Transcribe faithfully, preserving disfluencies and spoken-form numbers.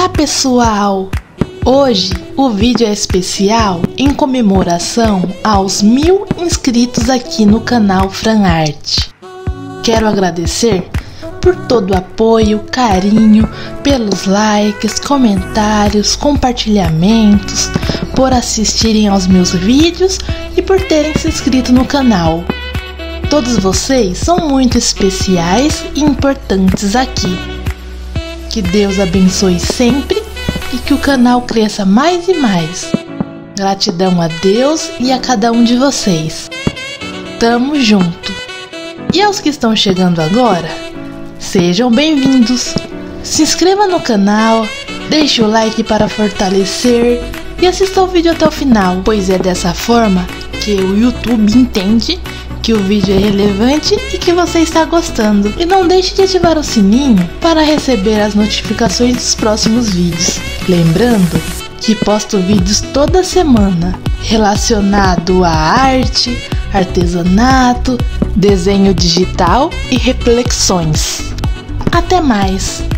Olá pessoal! Hoje o vídeo é especial em comemoração aos mil inscritos aqui no canal FranArt. Quero agradecer por todo o apoio, carinho, pelos likes, comentários, compartilhamentos, por assistirem aos meus vídeos e por terem se inscrito no canal. Todos vocês são muito especiais e importantes aqui. Que Deus abençoe sempre e que o canal cresça mais e mais. Gratidão a Deus e a cada um de vocês. Tamo junto. E aos que estão chegando agora, sejam bem-vindos. Se inscreva no canal, deixe o like para fortalecer e assista o vídeo até o final, pois é dessa forma que o YouTube entende que o vídeo é relevante e que você está gostando. E não deixe de ativar o sininho para receber as notificações dos próximos vídeos. Lembrando que posto vídeos toda semana relacionado a arte, artesanato, desenho digital e reflexões. Até mais!